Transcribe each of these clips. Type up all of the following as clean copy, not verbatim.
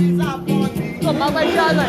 Toma, guardiola.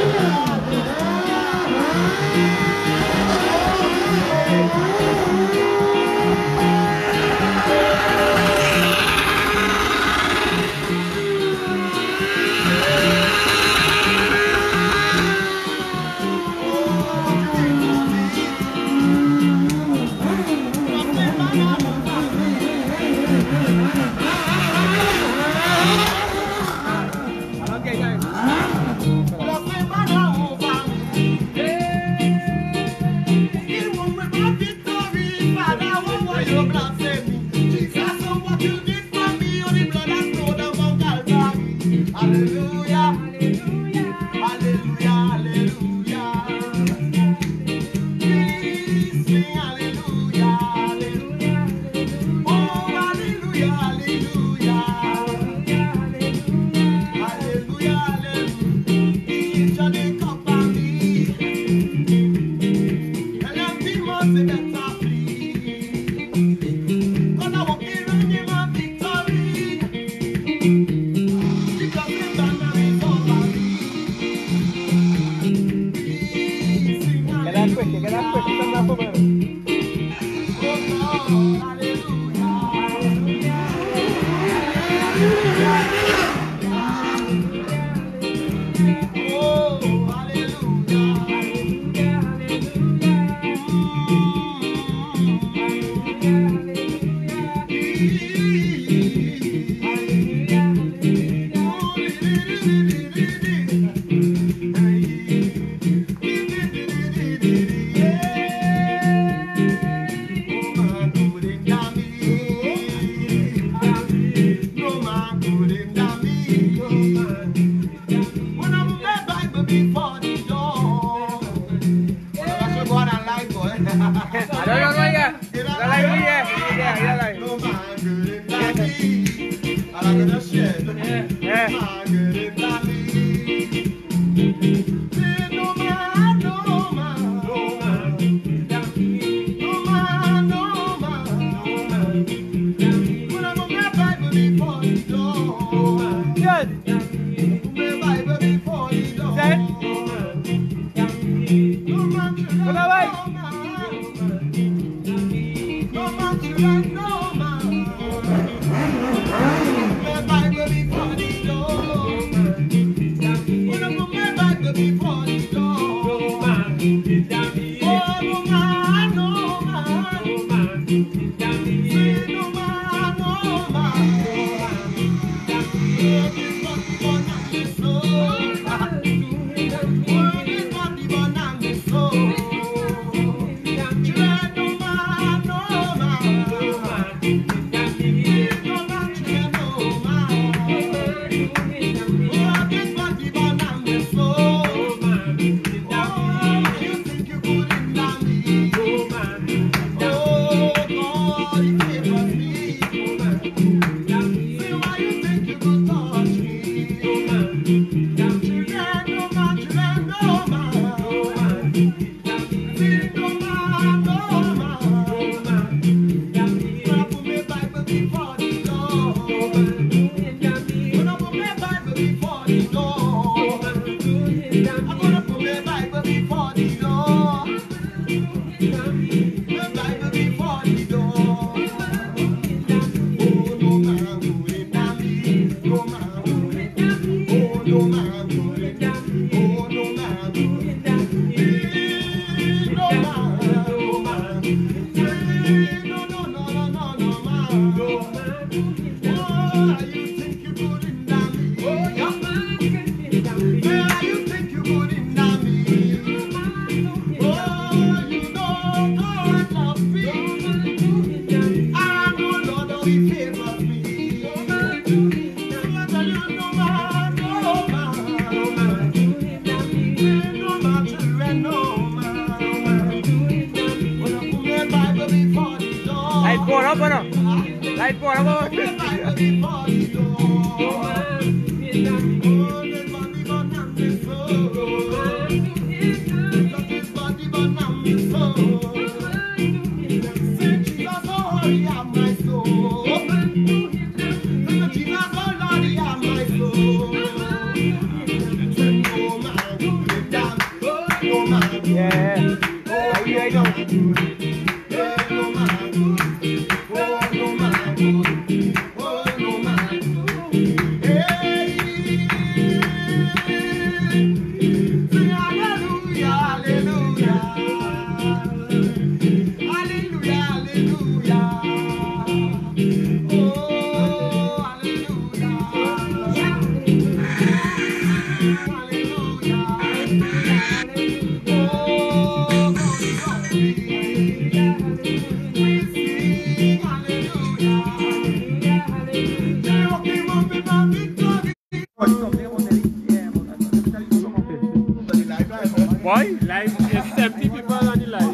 Boy, live is 70 people on the live.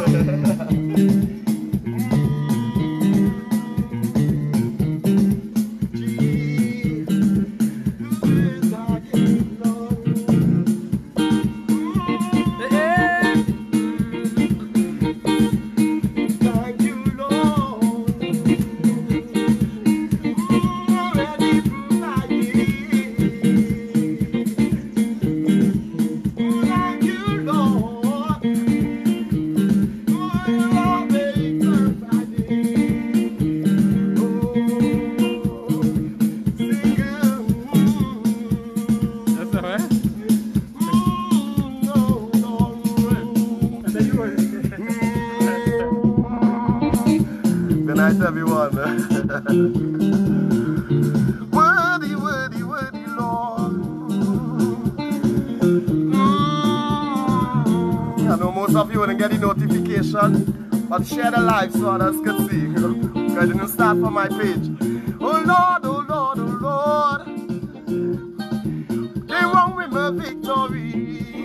Good night, everyone. Worthy, worthy, worthy, Lord. I know most of you wouldn't get the notification, but share the live so others can see. I didn't start from my page. Oh Lord, oh Lord, oh Lord. They won with my victory.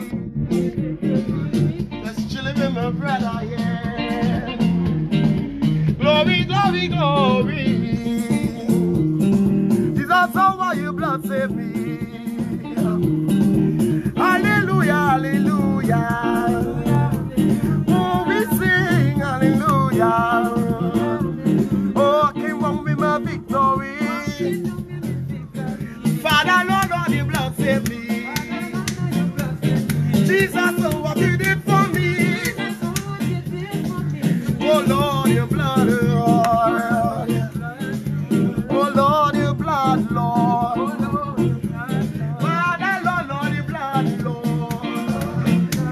Let's chill with my brother, yeah. Glory, glory, glory. Jesus, over your blood save me. Hallelujah, hallelujah. Oh, we sing hallelujah. Oh, King won with my victory. Father, Lord, all your blood save me. Jesus, oh, what you did for me. Oh, Lord, your blood, Lord. Oh, Lord, your blood, Lord. Father, Lord, Lord, your blood, Lord.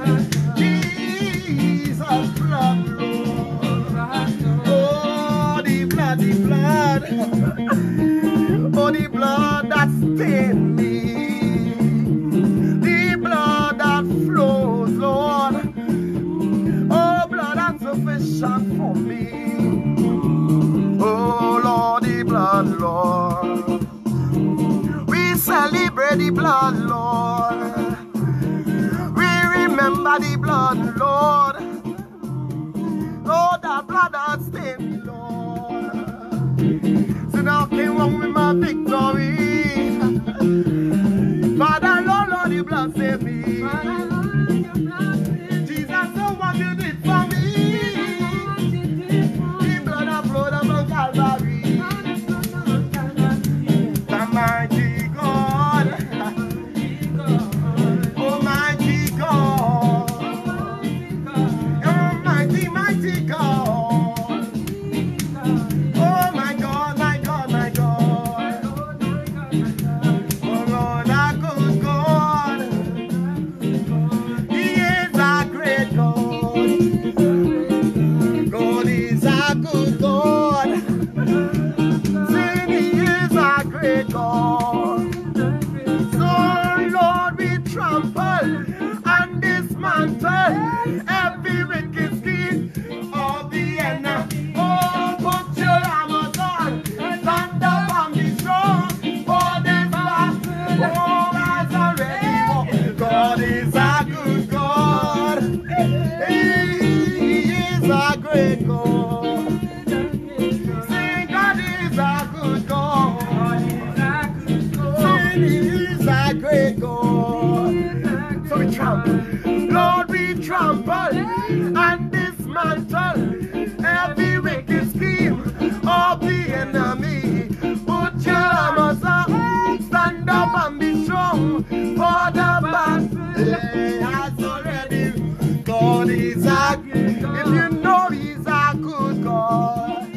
Jesus, blood, Lord. Oh, the blood, the blood. Oh, the blood that stained me. The blood that flows, Lord. Oh, blood that's sufficient for me. Oh, Lord, the blood, Lord. We celebrate the blood, Lord. We remember the blood, Lord. Oh, that blood that stained me, Lord. So now came on with my victory. Father, Lord, Lord, the blood saved me. Jesus, so what you did for me. The blood of Calvary. The mighty God. Almighty God. Almighty, mighty God. Oh my God, my God, my God. Oh Lord, our good God. He is our great God. God is our good God. Saying He is our great God. So Lord, we trample and dismantle every wicked scheme of the enemy. Oh, put your armor on, stand up and be strong. For this battle, oh, has already won. God is our good God. He is our great God. Sing, God is our good God. Sing, He is our great God. So we trample, Lord, we trample and dismantle every wicked scheme of the enemy. Put your armor on, stand up and be strong. For the battle has already. God is our, if you know He's our good God.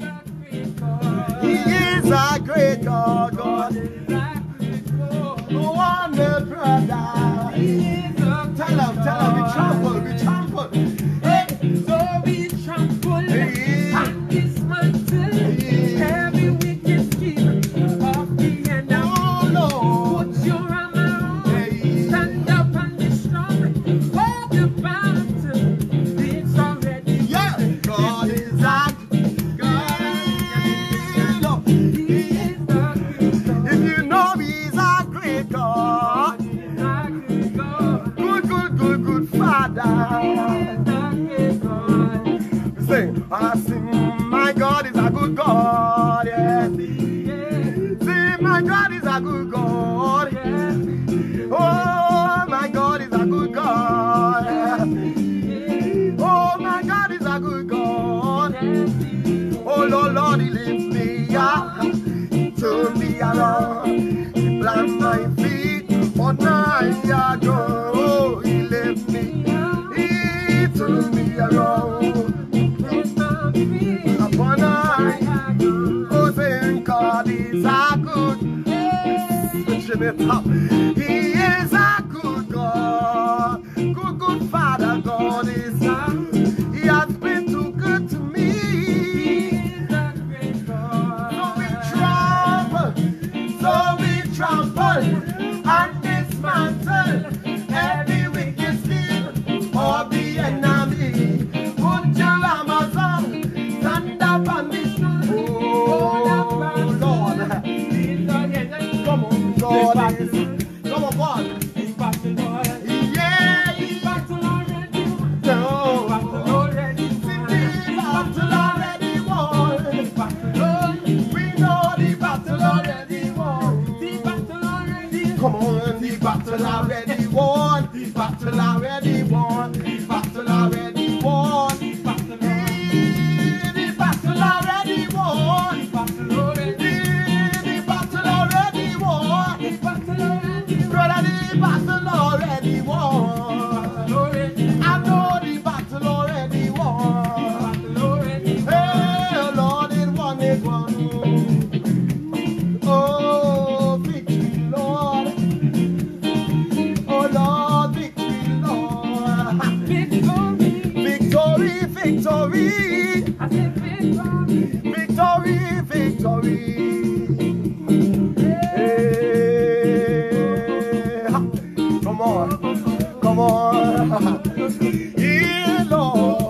He is our great God, God. No wonder, brother. Tell him, we trample, we trample. Hey, so we trample and dismantle every wicked scheme of the enemy. Oh, Lord. Put your armor on, stand up and be strong. For the battle, it's already. Yeah, God is our God. He is the if you know He's our great God. Sing, I sing, my God is a good God, yes. Sing, my God is a good God, yes. Oh, my God is a good God, yes. Oh, my God is a good God. Oh, Lord, Lord, He lifts me up, turn me around, He plant my feet on higher ground. Oh, He lifts me, He turn me around. Upon high, oh, saying God is a good, switching it up. He is a good God, good, good Father. God is a, He has been too good to me. So we trample and dismantle every wicked scheme of the enemy. Put your Amazon, stand up on this. Oh, Lord. Come on, God. Come on, God. Yeah. No. Battle already won. We know the battle already won. Come on, the battle already won. The battle already won. The battle already won. The battle already won. The battle already won. Brother, the battle already won. I know the battle already won. Hey, Lord, it won, it won. Oh, victory, Lord. Oh, Lord, victory, Lord. Victory, victory. Victory, victory. Hey, come on, come on. Yeah, Lord.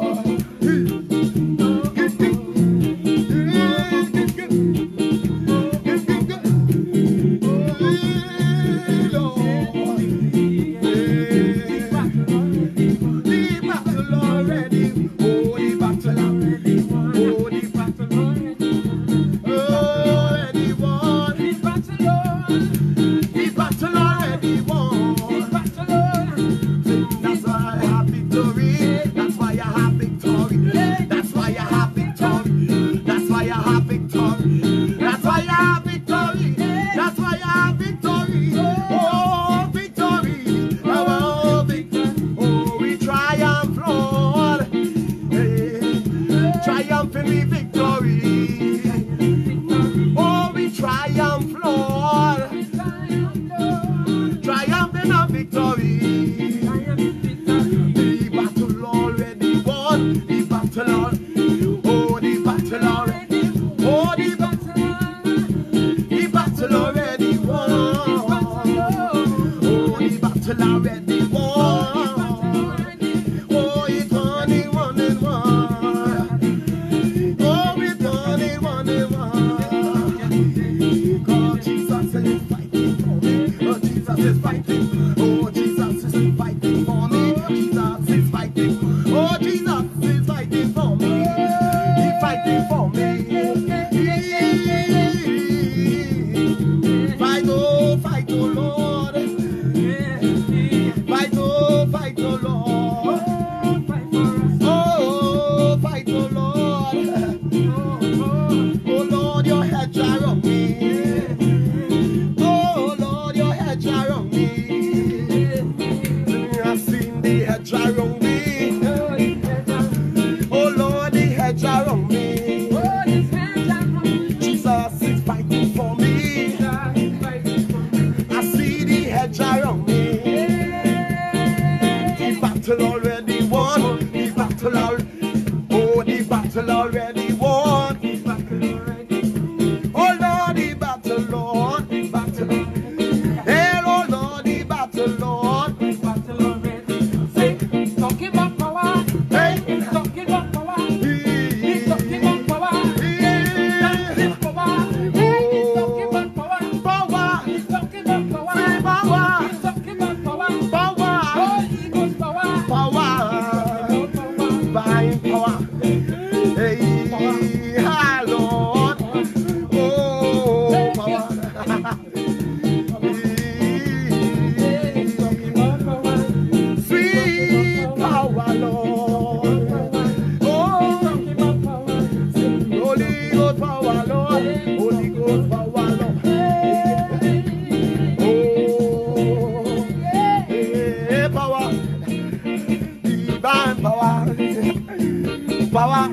power.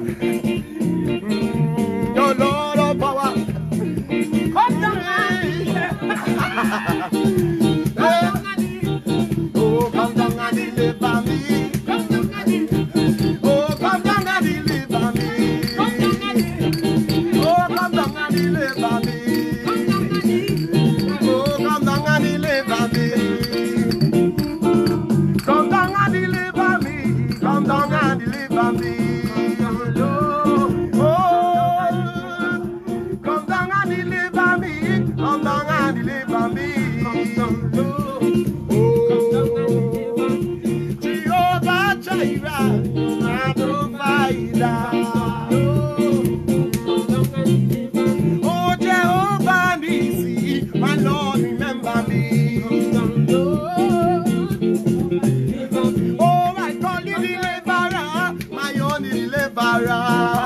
Your Lord of power. Come down oh, come down and deliver me. Oh, come down and deliver me. Oh, come down and deliver me. Oh, come down and deliver me. Come down and deliver me. Come down and deliver me. Oh, come down and deliver me. Come down and deliver me. Jehovah Jireh, my provider. Oh, Jehovah Nissi, my Lord, remember me. Oh, I call you deliverer, my only deliverer.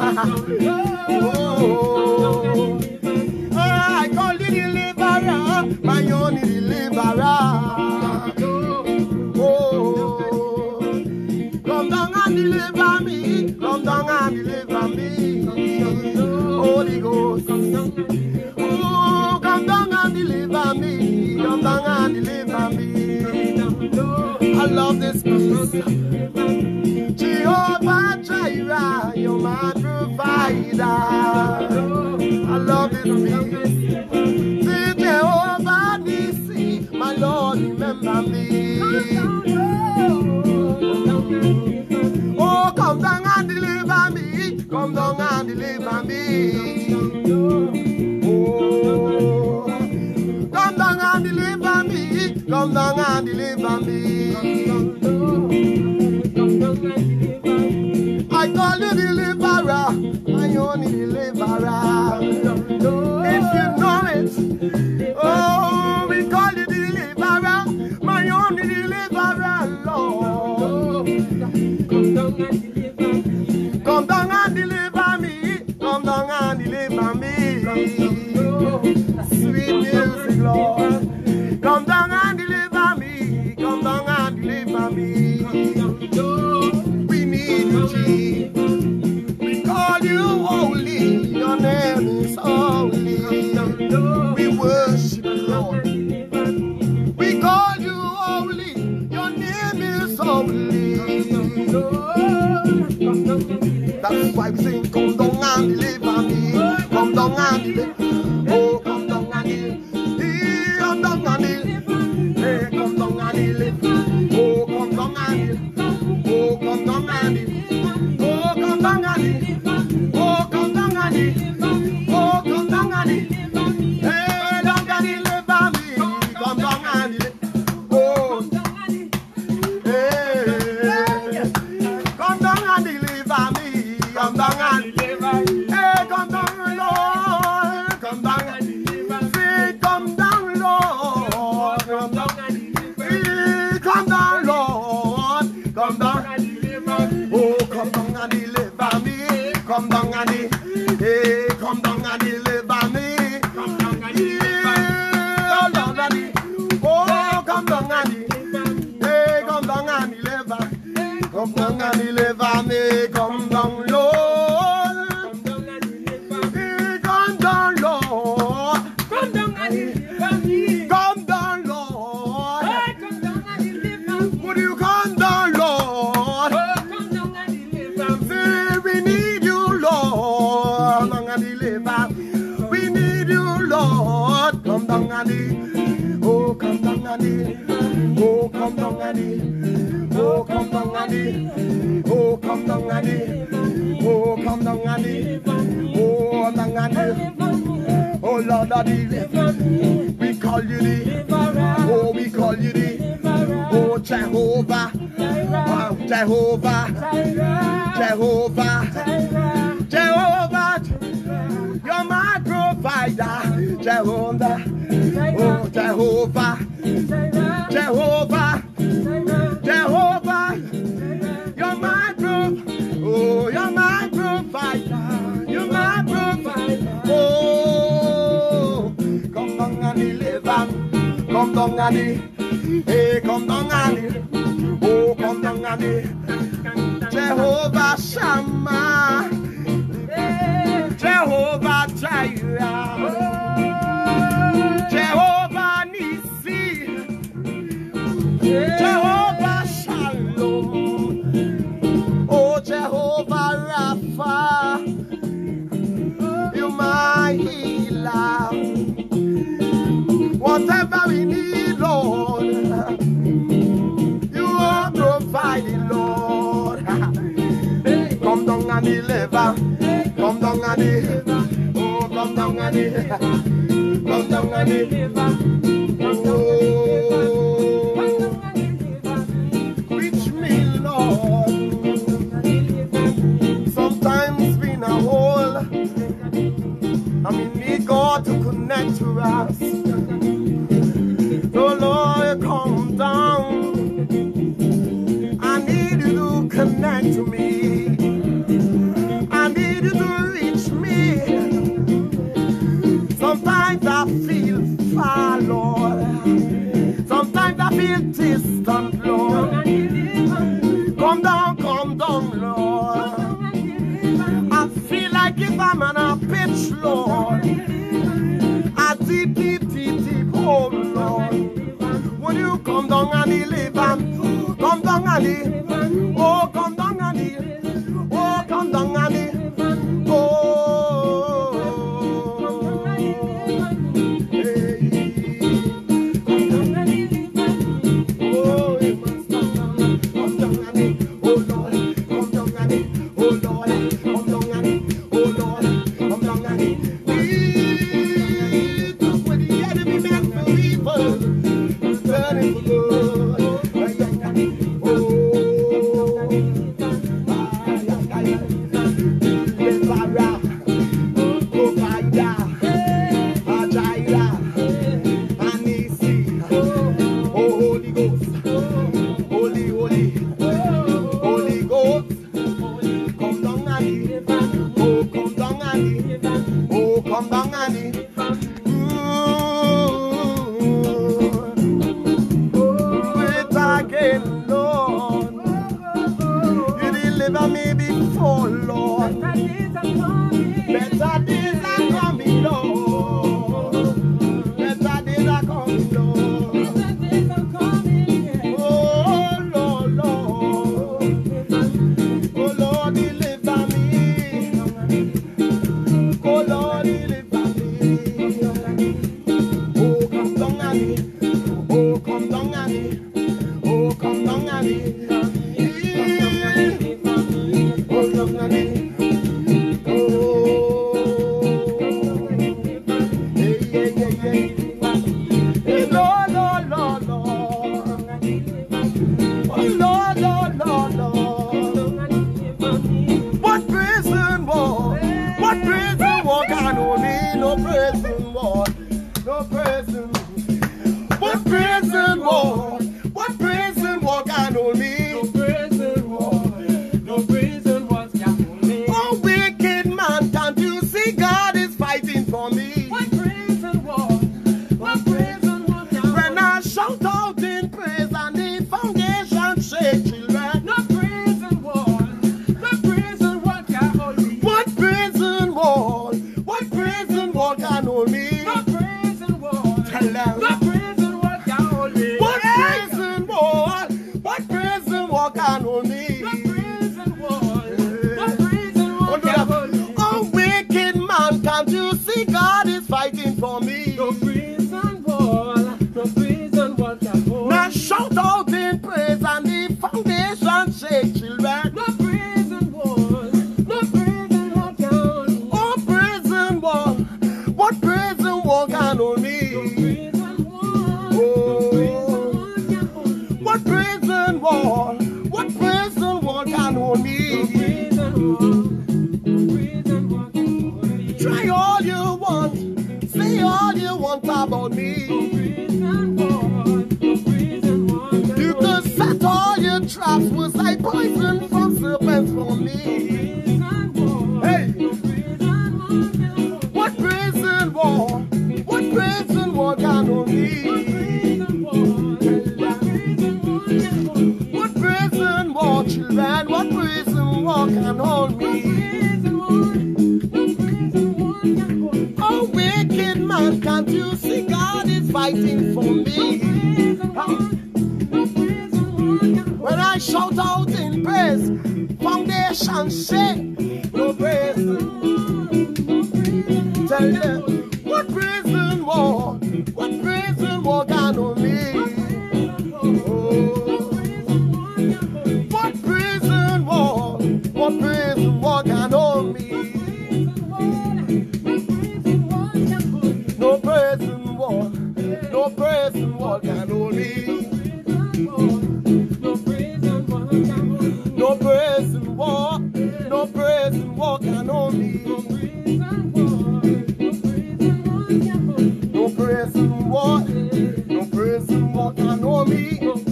Oh, I call you deliverer, my only deliverer. Come down and deliver me. Come down and deliver me. Holy Ghost. Oh, come down and deliver me. Come down and deliver me. I love this peace. Jehovah Jireh, you're my provider. I love this peace. See Jehovah Nissi, my Lord, remember me. Oh, come down and deliver me. Come down and deliver me. Oh, come down and deliver me. Come down and deliver me. I call you deliverer, my only deliverer. If you know it, oh, we call you deliverer, my only deliverer, Lord. Come down and deliver me. Come down and deliver me. Sweet music, Lord. Come down and deliver me. Come down and deliver me. We need you, Jesus. We call you holy. Your name is holy. We worship you, Lord. We call you holy. Your name is holy. That's why we sing, come down and deliver me. Come down and deliver. Oh, come down and deliver. Come down and deliver. Hey, come down and deliver. Oh, come down and deliver. Oh, come down and deliver. Oh, come down and deliver. Oh, come down and deliver. Oh, come down and deliver. Hey, down and deliver me. Come down and deliver. Oh, hey, come down and deliver me. Come down and deliver. Hey, come down, Lord. Come down and deliver. Say, come down, Lord. Come down and deliver. Come down, Lord. Come down and deliver. Oh, come down and deliver me. Come down and deliver. Hey, come down and deliver me. Come down and deliver. Oh, Lord, oh, come down and deliver. Hey, come down and deliver. Come down and deliver me. Come down, Lord. Come down, Lord. Come down and deliver me. Come down, Lord. Come down and deliver me. Would you come down, Lord? Come down and deliver me. Say, we need you, Lord. Come down and deliver. We need you, Lord. Come down and deliver. Oh, come down and deliver. Oh, come down and deliver. Oh, come down and deliver. Oh, come down and deliver. Oh, come down and deliver. Oh, down and deliver. Oh, Lord, deliver. We call you deliverer. Oh, we call you deliverer. Oh, Jehovah. Oh, Jehovah. Jehovah. Jehovah. You're my provider. Jehovah. Oh, Jehovah. Jehovah. Jehovah. You're my provider. Oh, you're my provider. You're my provider. Oh, come down and deliver. Come down and deliver. Hey, come down and deliver. Oh, come down and deliver. Jehovah Shammah. Jehovah Shalom, oh Jehovah Rapha, you're my healer. Whatever we need, Lord, you are providing, Lord. Come down and deliver, come down and deliver, oh come down and deliver, come down and deliver, oh, reach me, Lord. Sometimes we in a hole, and we need God to connect to us. So Lord, come down. I need you to connect to me. I need you to reach me. Sometimes I feel far, Lord. Sometimes I feel distant, Lord. Come down, Lord. I feel like if I'm on a pitch, Lord. A deep, deep, deep, deep hole, Lord. Will you come down and deliver? Come down and deliver. Oh, come down and deliver. Oh, come down and deliver. Oh, hey. Oh, it must come down and deliver. Oh, Lord, come down and deliver. Oh, Lord, come down and deliver. Oh, Lord, come down and deliver. Just when the enemy meant for evil, turn it for good. Deliver me before, Lord. Better days are coming, Lord. Better days are coming, Lord. Oh, Lord, Lord. Oh, Lord, deliver me. Oh, Lord, deliver me. Oh, come down on me. Oh, come down on me. Oh, come down on me. About me, you could set all your traps, was like poison from serpents for me. Hey, what prison war? What prison war can on me? What prison war, children? What prison war can hold me? Oh, wicked man, can't you see God is fighting for me? shout out in praise. Foundation shake, no praise. Tell them what prison war can on me. Oh, what prison war can on me. No prison war can on me. No prison war can on me. No prison war can on me.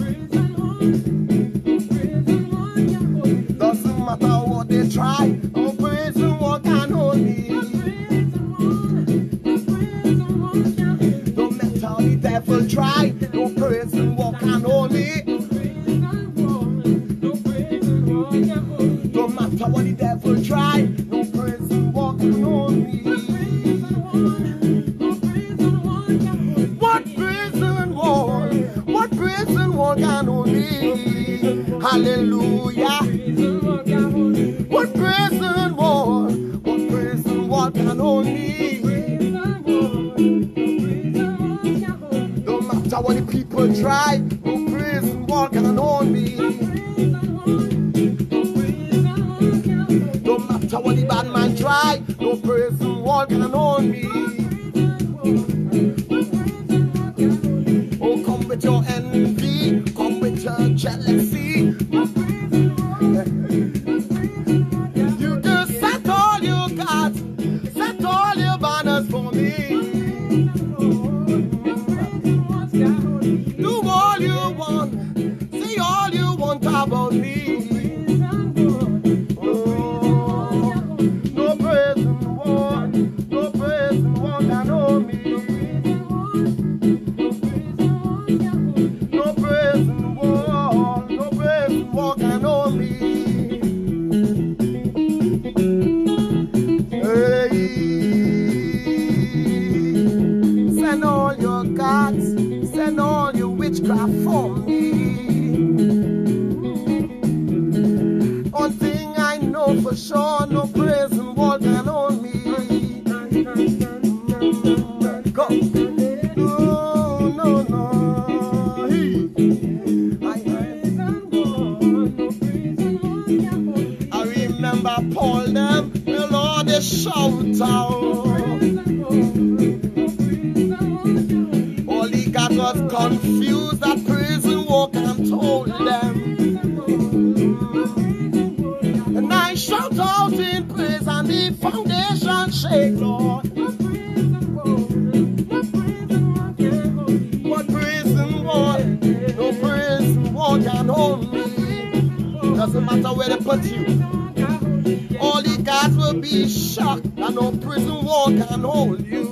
Doesn't matter what they try, no prison war can on me. No matter how the devil try, no prison war can on me. No matter what the devil try, no prison war can on me. What prison war can on me? Hallelujah. What prison war can on me? No matter what the people try, no prison war can on me. No matter what the bad man try, no prison war can on me. Oh, come with your envy, come with your jealousy. You just set all you got, set all your banners for me. Do all you want, say all you want about me. No prison war can on me. No prison war can on me. Hey, send all your gods, send all your witchcraft for me. One thing I know for sure, no prison war can on me. Go. No. I remember Paul them, the Lord they shout out. All he got was confused that prison walk and told them. And I shout out in praise and the foundation shake, Lord. What prison war? No prison war can hold me. Doesn't matter where they put you. All the guards will be shocked that no prison war can hold you.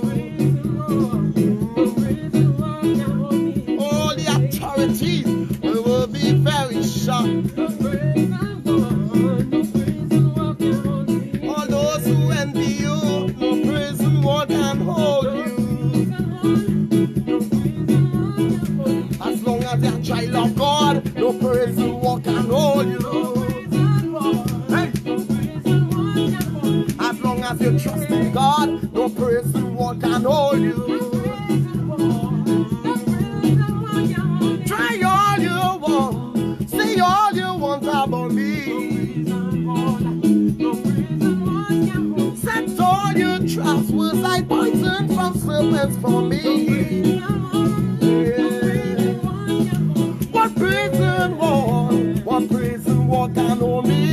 All the authorities will be very shocked. All those who envy you, no prison war can hold you. As long as you're a child of God, no prison war can hold you. Hey. As long as you trust in God, no prison war can hold you. Try all you want, say all you want about me. Set all your traps, was I poison from serpents for me. What prison war can hold me?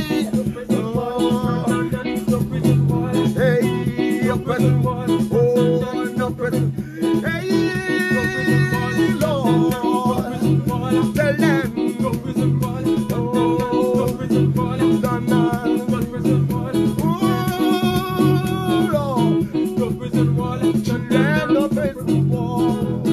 Hey, your prison war, oh, no prison. Hey, Lord, tell them, no prison war, oh, no prison war, oh, Lord, no prison war, tell them, no prison war.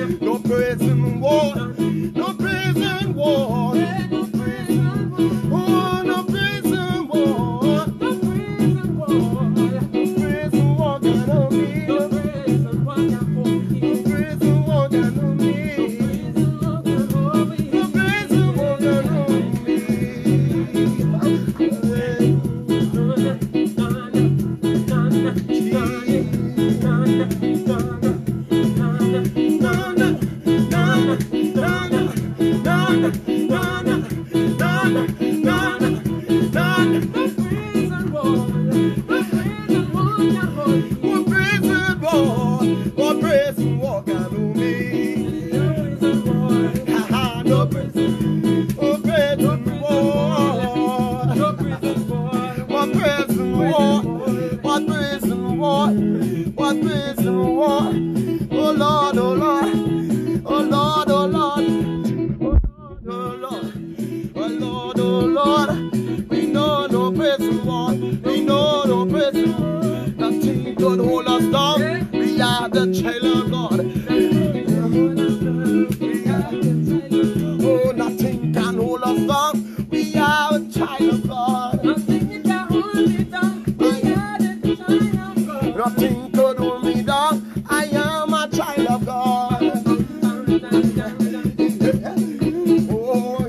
No prison wall, no prison wall. Oh, no prison wall, no prison wall. No prison wall got on me. No prison wall got on me. No prison wall got on me. No prison wall got on me. What prison war? Oh Lord, oh Lord, oh Lord, oh Lord, oh Lord, oh Lord, oh Lord. We know no prison war. We know no prison. Nothing could hold us down. We are the child of God. Oh, nothing can hold us down. We are a child of God. Nothing can hold me down. We are the child of God. Nothing could hold me down. I am a child of God. Oh,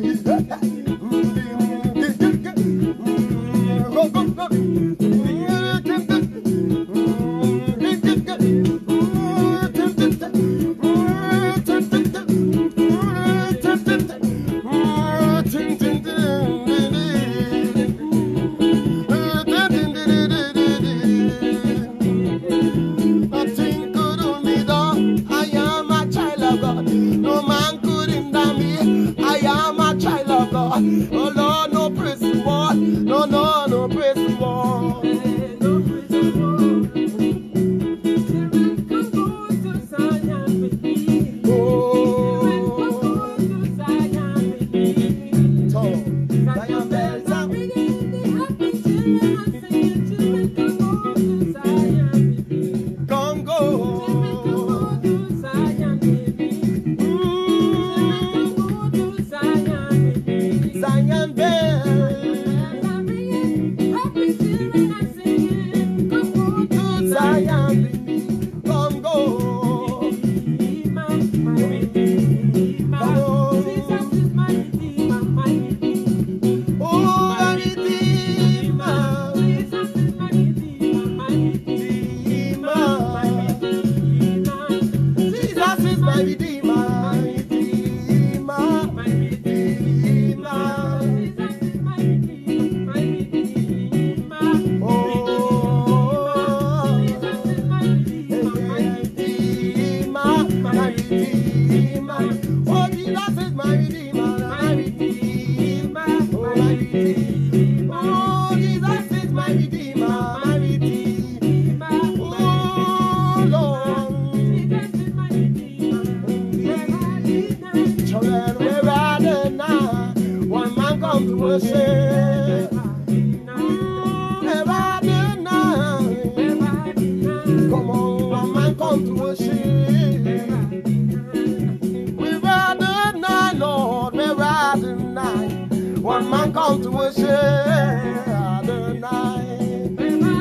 oh Lord, no prison wall. No, no, no prison wall. No prison wall. Children, come go to Zion with me. Oh. Children, come go to Zion with me. So, Zion bells are ringing. The happy children are singing. Children, come go to Zion with me. Come go. Children, come go to Zion with me. Children, come go to Zion with me. Zion bells are ringing, happy children are singing. Come go to Zion with me. Come go. Redeemer, my Redeemer. Jesus is my Redeemer, my Redeemer. Oh, my Redeemer. Jesus is my Redeemer, my Redeemer. My Redeemer. Jesus is my Redeemer, my Redeemer. My worship. Come on, one man come to worship. We rather night, Lord, we rather night. One man come to worship. Rather night.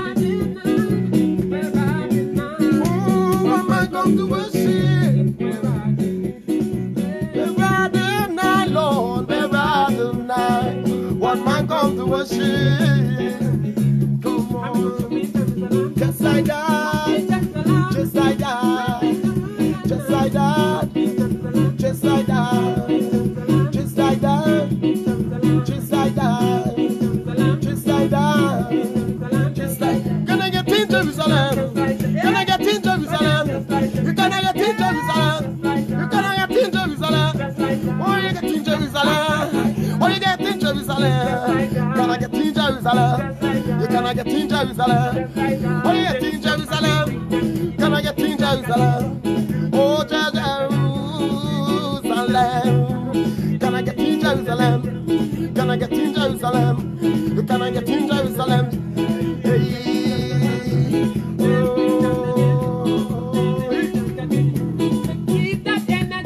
One man come to worship. We rather night, Lord, we rather night. One man come to worship. Come on, just like that, just like that, just like that, just like that, just like that, just like that, just like that, just like. Can I get in Jerusalem? Can I get in Jerusalem? You gonna get in Jerusalem? You gonna get in Jerusalem? Oh, you get in Jerusalem? Oh, you get in Jerusalem? Can I get in Jerusalem? You gonna get in Jerusalem? Oh, you get in Jerusalem? Can I get in Jerusalem? Oh, Jerusalem. Can I get in Jerusalem? Can I get in Jerusalem? You can I get in Jerusalem? Hey, oh. Keep that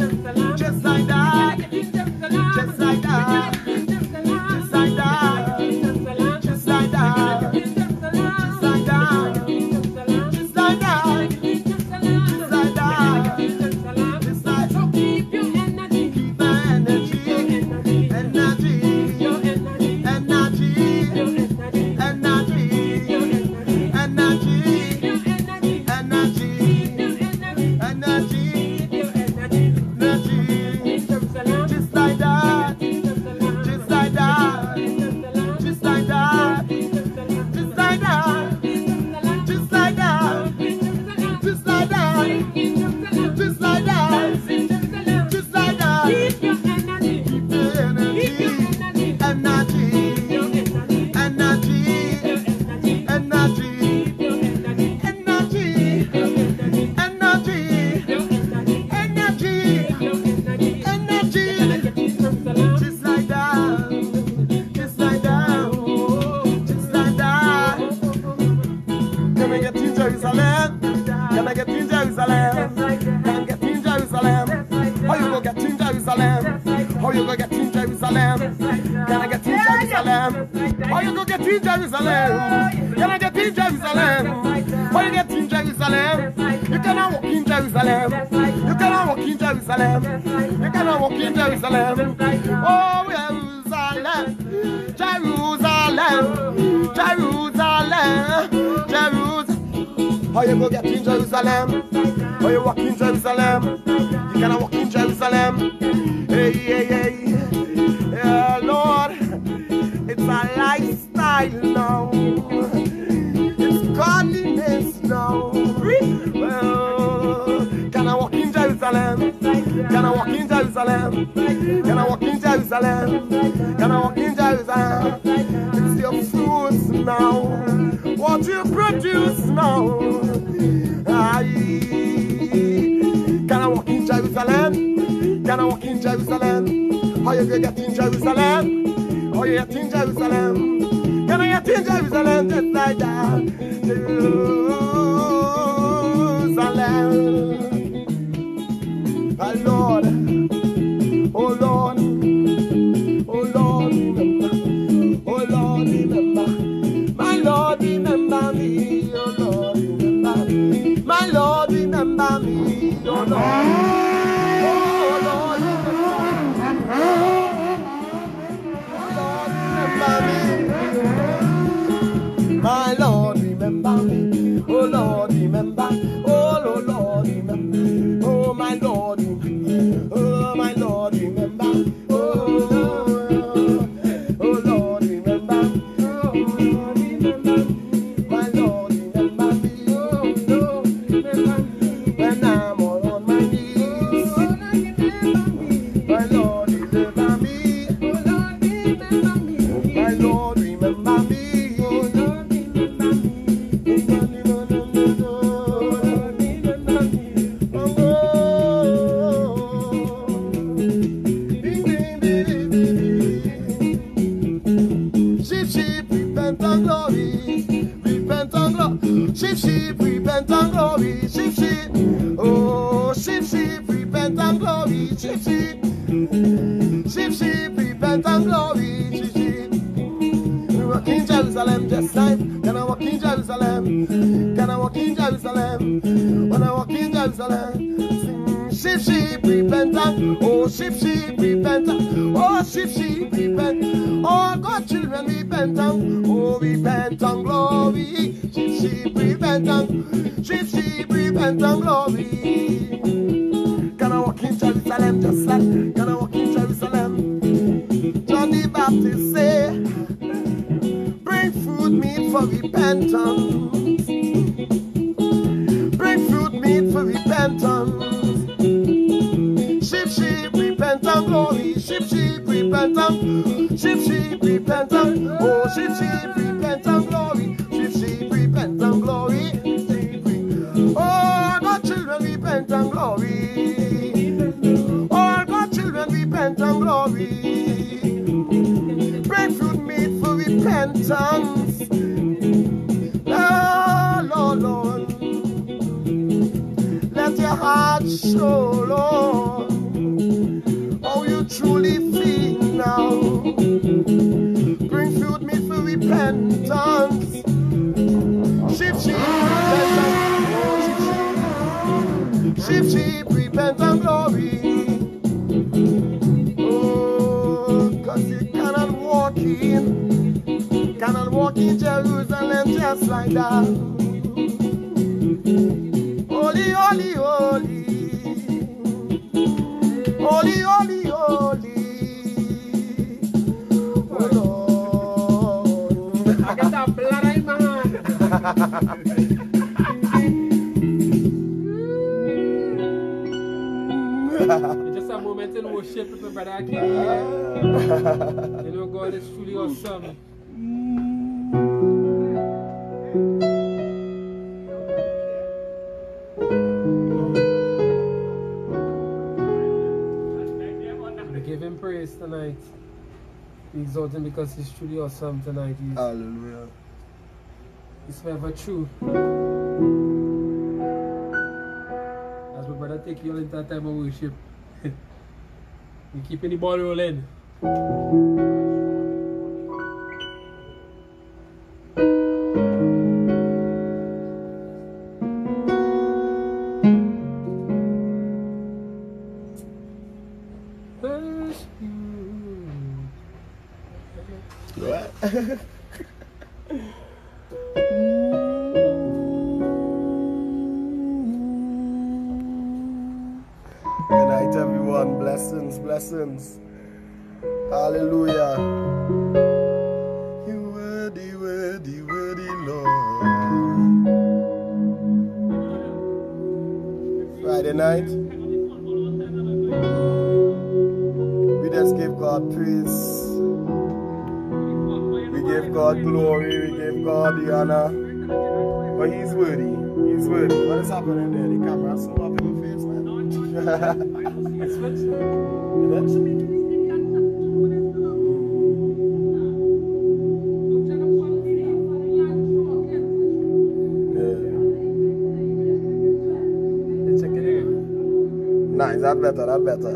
just like that, just like that, just like that, just like that, just like that, just like that, just like that, just like. So keep your energy, keep my energy, energy, energy, energy, energy, energy, energy, energy, just like that, just like that, just like that, just like that, just like that, just like that, just like that, just like that. Keep your energy, keep the energy, energy, energy, energy, energy, energy, energy, just like that, just like that, just like that. Can I get in Jerusalem? Can I get in Jerusalem? Can I get in Jerusalem? How you go get in Jerusalem? How you go get in Jerusalem? Can I get in Jerusalem? How you go get in Jerusalem? Can I get in Jerusalem? How you get in Jerusalem? You cannot walk in Jerusalem. You cannot walk in Jerusalem. You cannot walk in Jerusalem. Oh, Jerusalem, Jerusalem, Jerusalem, Jerusalem. How you go get in Jerusalem? How you walk in Jerusalem? You cannot walk in Jerusalem. Hey, hey, hey. Yeah, Lord, it's a lifestyle now. It's godliness now. Well, can I walk in Jerusalem? Can I walk in Jerusalem? Can I walk in Jerusalem? Can I walk in Jerusalem? It's your fruits now. What you produce now. Can I walk in Jerusalem? Can I walk in Jerusalem? How you gonna get in Jerusalem? How you get in Jerusalem? Can I get in Jerusalem just like that? Jerusalem. My Lord, oh Lord, oh Lord, remember, oh Lord, remember, my Lord, remember me, oh Lord, remember me, my Lord, remember me, oh Lord, oh Lord, remember me, my Lord, remember me, oh Lord, remember, oh Lord, remember, oh my Lord, remember, oh my Lord, remember, oh Lord, remember, oh Lord, remember, my Lord, remember me, oh Lord, remember me, when I'm all on my knees, my Lord, remember me, oh Lord, remember me, my Lord, remember me, oh Lord, remember me, sheep, sheep, repent and glory, repent and glory, sheep, sheep, repent and glory, sheep, sheep, oh, sheep, sheep, repent and glory, sheep, sheep, sheep, sheep, repent and glory, sheep, sheep. We walk in Jerusalem just like, can I walk in Jerusalem? Can I walk in Jerusalem? When I walk in Jerusalem, sing, sheep, sheep, repent and, oh, sheep, sheep, repent and, oh, sheep, sheep, repent, oh, God, children, repent and, oh, repent and glory, sheep, sheep, repent and, sheep, sheep, repent and glory. Can I walk in Jerusalem just like, can I walk in Jerusalem? John the Baptist say, bring fruit meat for repentance. Bring fruit meat for repentance. Sheep, sheep, repent and glory. Sheep, sheep, repent and, sheep, sheep, repent and, oh, sheep, sheep, repent and glory. Sheep, sheep, repent and glory. Oh, God, children, repent and glory. Oh, God, children, repent and glory. Bring fruit meat for repentance. Lord, Lord, let your heart show, Lord. glory. Oh, 'cause you cannot walk in Jerusalem just like that. Holy, holy, holy. Holy, holy, holy. Oh Lord. I get that blood in my hand. It's just a moment in worship with my brother. I came here. You know, God is truly awesome. We give him praise tonight. We exalt him because he's truly awesome tonight. Hallelujah. He's forever true. As my brother take you all into that time of worship. We keeping the ball rolling. What? Good night, everyone. Blessings, blessings. Hallelujah. You worthy, worthy, worthy, Lord. Friday night. We just give God praise. We give God glory. We give God the honor. But He's worthy. He's worthy. What is happening there? The camera's so up in my face, man. Nice, that better, that better.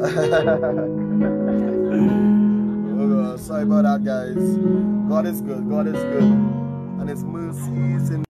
Oh God, sorry about that, guys. God is good, and His mercies in